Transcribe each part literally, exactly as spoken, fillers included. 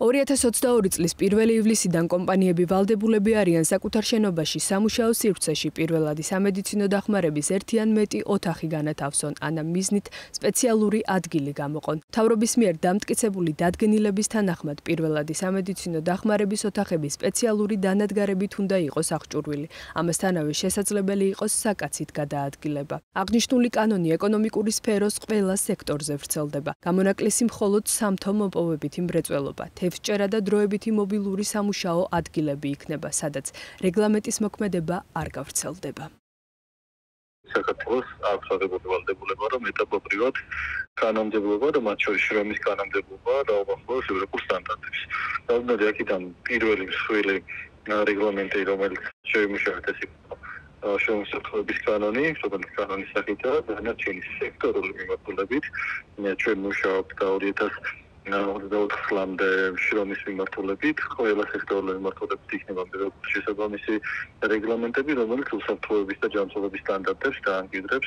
ორი ათას ოცდაორი წლის პირველი ივლისიდან კომპანიები ვალდებულები არიან საკუთარ შენობაში სამუშაო სივრცეში პირველადი სამედიცინო დახმარების ერთი ან მეტი ოთახი განათავსონ, ან მიზნით სპეციალური ადგილი გამოყონ. მთავრობის მიერ დამტკიცებული დადგენილების თანახმად პირველადი სამედიცინო დახმარების ოთახები სპეციალური დანადგარებით უნდა იყოს აღჭურვილი. ამასთანავე შესაძლებელი იყოს საკაცით გადაადგილება. აღნიშნული კანონი ეკონომიკური სფეროს ყველა სექტორზე ვრცელდება. გამონაკლისი მხოლოდ სამთო მოპოვებითი მრეწველობა. ჭერა და დროებითი მობილური სამუშაო ადგილები იქნება, სადაც რეგლამენტის მოქმედება არ გავრცელდება. საქართველოს აქვს აღებული ვალდებულება, რომ ეტაპობრივად კანონმდებლობა და მათ შორის შრომის კანონმდებლობა დაუახლოვოს ევროპულ სტანდარტებს. დაუბრუნდით აქედან პირველი მსხვილი რეგლამენტი, რომელიც შეიმუშავეთ, ეს იყო შრომის საქმეების კანონი, რომელიც კანონის სახითაა დანარჩენი სექტორული მიმართულებით. ჩვენ მუშაობთ და ორი ათას ოცდაოთხ წლამდე შრომის მიმართულებით, ყველა სექტორული მიმართულებით იქნება შესაბამისი რეგლამენტები, რომელიც უსაფრთხოების და ჯანმრთელობის სტანდარტებს დაანგიდრებს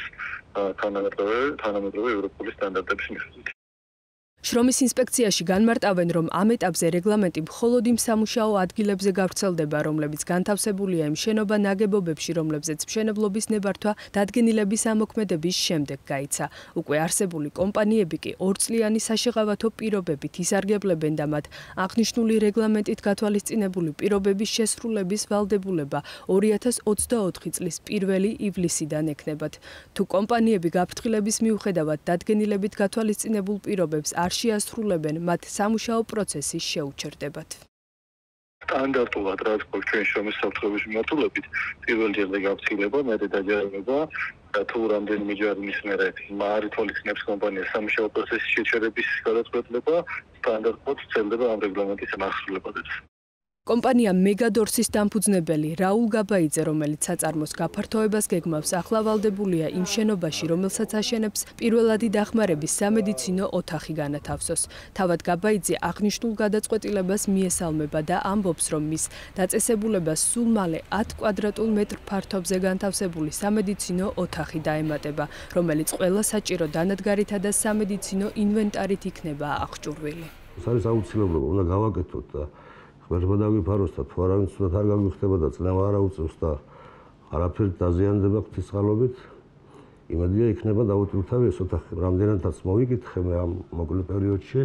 თანამედროვე ევროპული სტანდარტების მიხედვით. შრომის ინსპექციაში განმარტავენ, რომ ამ ეტაპზე რეგლამენტი მხოლოდ იმ სამუშაო ადგილებზე გავრცელდება, რომლებიც განთავსებულია იმ შენობა ნაგებობებში, რომლებზეც მშენებლობის ნებართვა დადგენილების ამოქმედების შემდეგ გაიცა. უკვე არსებული კომპანიები კი ორწლიანი საშეღავათო პირობებით ისარგებლებენ და მათ აღნიშნული რეგლამენტით გათვალისწინებული პირობების შესრულების ვალდებულება ორი ათას ოცდაოთხი წლის პირველი ივლისიდან ექნებათ. თუ კომპანიები გაფრთხილების მიუხედავად დადგენილებით გათვალისწინებულ პირობებს არ შეასრულებენ, მათ სამუშაო პროცესი შეუჩერდებათ. სტანდარტულად რაც გვაქვს ჩვენ შრომის საფრთხეების მიმართულებით, პირველ ჯერზე გაფრთხილება, მერე დაჯარიმება, თუ რამდენიმე ჯარიმის მერე არ ითვალისწინებს კომპანიას სამუშაო პროცესის შეჩერების გადაწყვეტილება, სტანდარტულად ვრცელდება ამ რეგლამენტის აღსრულებადაც. კომპანია მეგადორსის დამფუძნებელი რაულ გაბაიძე, რომელიც საწარმოს გაფართოებას გეგმავს, ახლა ვალდებულია იმ შენობაში, რომელსაც აშენებს პირველადი დახმარების სამედიცინო ოთახი განათავსოს. თავად გაბაიძე აღნიშნულ გადაწყვეტილებას მიესალმება და ამბობს, რომ მის დაწესებულებას სულ მალე ათ კვადრატულ მეტრ ფართობზე განთავსებული სამედიცინო ოთახი დაემატება, რომელიც ყველა საჭირო დანადგარითა და სამედიცინო ინვენტარით იქნება აღჭურვილი. ეს არის აუცილებლობა, უნდა გავაკეთოთ და ხმება დავიფაროს და თუ არავინ ცუდად არ გაგვიხდება და წნევა არ აუწევს და არაფერი დაზიანდება ღვთისმშობლობით, იმედია იქნება დაუჭირთავი ეს ოთახი. რამდენადაც მოვიკითხე მე ამ მოკლე პერიოდში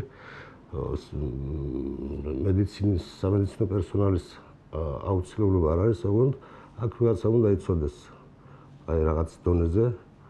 მედიცინის სამედიცინო პერსონალის აუცილებლობა არ არის, ოღონდ აქ ვიღაცა უნდა იცოდეს აი რაღაც დონეზე,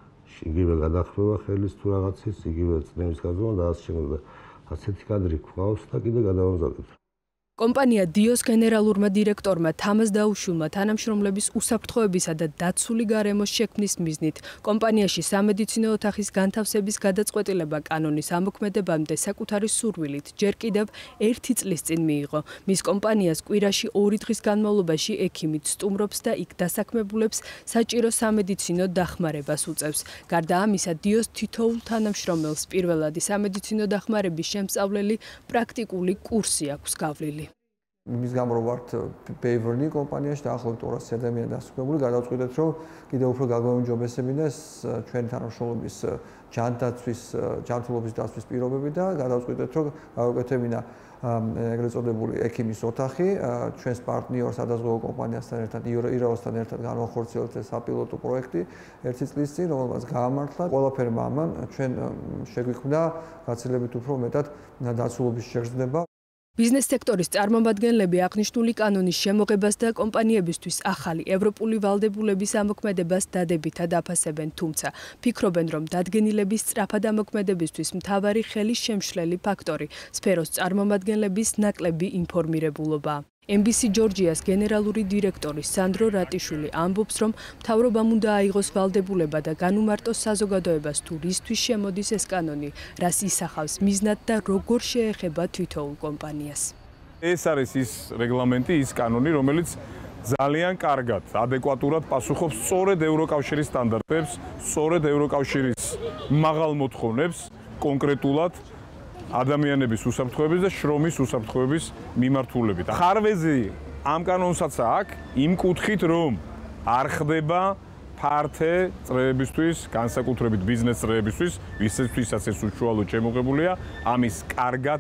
იგივე გადახვევა ხელის თუ რაღაცის, იგივე წნევის გაზომა და ასე შემდეგ. ასეთი კადრი გვყავს და კიდე გადავამზადებთ. კომპანია დიოს გენერალურმა დირექტორმა თამაზ დაუშულმა თანამშრომლების უსაფრთხოებისა და დაცული გარემოს შექმნის მიზნით კომპანიაში სამედიცინო ოთახის განთავსების გადაწყვეტილება კანონის ამოქმედებამდე საკუთარი სურვილით ჯერ კიდევ ერთი წლის წინ მიიღო. მის კომპანიას კვირაში ორი დღის განმავლობაში ექიმით სტუმრობს და იქ დასაქმებულებს საჭირო სამედიცინო დახმარებას უწევს. გარდა ამისა, დიოს თითოეულ თანამშრომელს პირველადი სამედიცინო დახმარების შემსწავლელი პრაქტიკული კურსი აქვს გავლილი. იმის გამო რომ ვართ Payverly კომპანიაში და ახლობით ორასი ადამიანი დასაქმებული, გადავწყვიტეთ, რომ კიდევ უფრო გაგვაუმჯობესებინეს ჩვენი თანამშრომლობის ჯანდაცვის, ჯანმრთელობის დაცვის პირობები და გადავწყვიტეთ, რომ გავაკეთებინა ეგრეთ წოდებული ექიმის ოთახი ჩვენს პარტნიორ სადაზღვევო კომპანიასთან ერთად, ირაოსთან ერთად განვახორციელეთ ეს საპილოტო პროექტი ერთი წლის წინ, რომელმაც გაამართლა. ყველაფერმა ამან ჩვენ შეგვიქმნა გაცილებით უფრო მეტად დაცულობის შეგრძნება. ბიზნეს სექტორის წარმომადგენლები აღნიშნული კანონის შემოღებას და კომპანიებისთვის ახალი ევროპული ვალდებულების ამოქმედებას დადებითად აფასებენ, თუმცა ფიქრობენ, რომ დადგენილების სწრაფად ამოქმედებისთვის მთავარი ხელის შემშლელი ფაქტორი სფეროს წარმომადგენლების ნაკლები ინფორმირებულობა. ემ ბი სი ჯორჯიას გენერალური დირექტორი სანდრო რატიშვილი ამბობს, რომ მთავრობამ უნდა აიღოს ვალდებულება და განუმარტოს საზოგადოებას თუ რისთვის შემოდის ეს კანონი, რას ისახავს მიზნად და როგორ შეეხება თითოეულ კომპანიას. ეს არის ის რეგლამენტი, ის კანონი, რომელიც ძალიან კარგად, ადეკვატურად პასუხობს სწორედ ევროკავშირის სტანდარტებს, სწორედ ევროკავშირის მაღალ მოთხოვნებს კონკრეტულად ადამიანების უსაფრთხოების და შრომის უსაფრთხოების მიმართულებით. ხარვეზი ამ კანონსაც აქვს იმ კუთხით, რომ არ ხდება ფართე წრეებისთვის, განსაკუთრებით ბიზნეს წრეებისთვის, ვისთვისაც ეს უშუალოდ შემოღებულია, ამის კარგად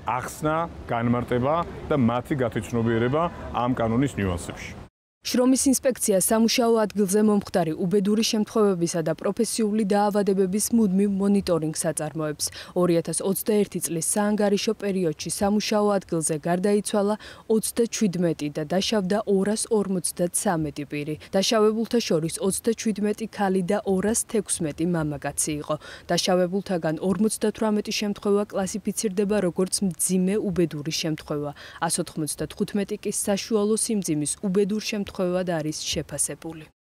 ახსნა, განმარტება და მათი გათვითცნობიერება ამ კანონის ნიუანსებში. შრომის ინსპექცია სამუშაო ადგილზე მომხდარი უბედური შემთხვევებისა და პროფესიული დაავადებების მუდმივ მონიტორინგს აწარმოებს. ორი ათას ოცდაერთი წლის საანგარიშო პერიოდში სამუშაო ადგილზე გარდაიცვალა ოცდაჩვიდმეტი და დაშავდა ორას ორმოცდათსამეტი პირი. დაშავებულთა შორის ოცდაჩვიდმეტი ქალი და ორას თექვსმეტი მამაკაცი იყო. დაშავებულთაგან ორმოცდათვრამეტი შემთხვევა კლასიფიცირდება როგორც მძიმე უბედური შემთხვევა. ასოთხმოცდათხუთმეტი კი საშუალო სიმძიმის უბედურ შემთხვევად არის შეფასებული.